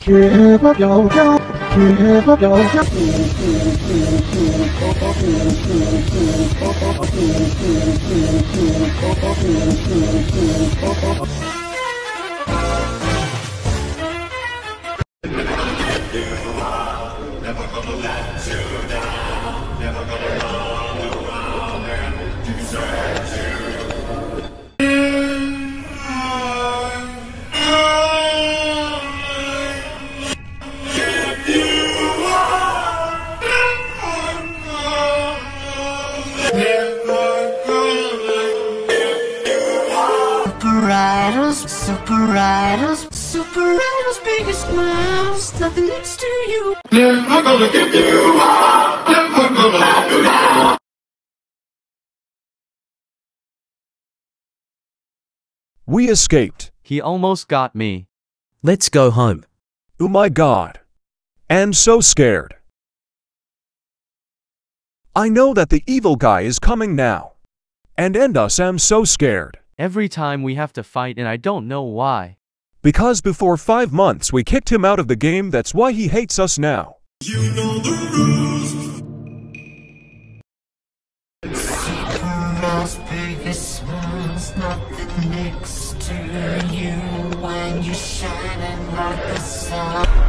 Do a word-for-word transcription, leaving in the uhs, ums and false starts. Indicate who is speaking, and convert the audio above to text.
Speaker 1: 学个表表，学个表表。
Speaker 2: Never gonna let you down. Never gonna run you around and desert you. If you are
Speaker 3: Super Riders, Super Riders, Super Riders, biggest smiles, nothing next to you.
Speaker 2: never gonna give you up. Never gonna let you down.
Speaker 4: We escaped.
Speaker 5: He almost got me.
Speaker 6: Let's go home.
Speaker 4: Oh my God. And so scared. I know that the evil guy is coming now. And end us. I'm so scared.
Speaker 5: Every time we have to fight and I don't know why.
Speaker 4: Because before five months we kicked him out of the game, that's why he hates us now.
Speaker 2: You know the rules.
Speaker 3: Superman's biggest smiles, nothing next to you when you're shining like the sun.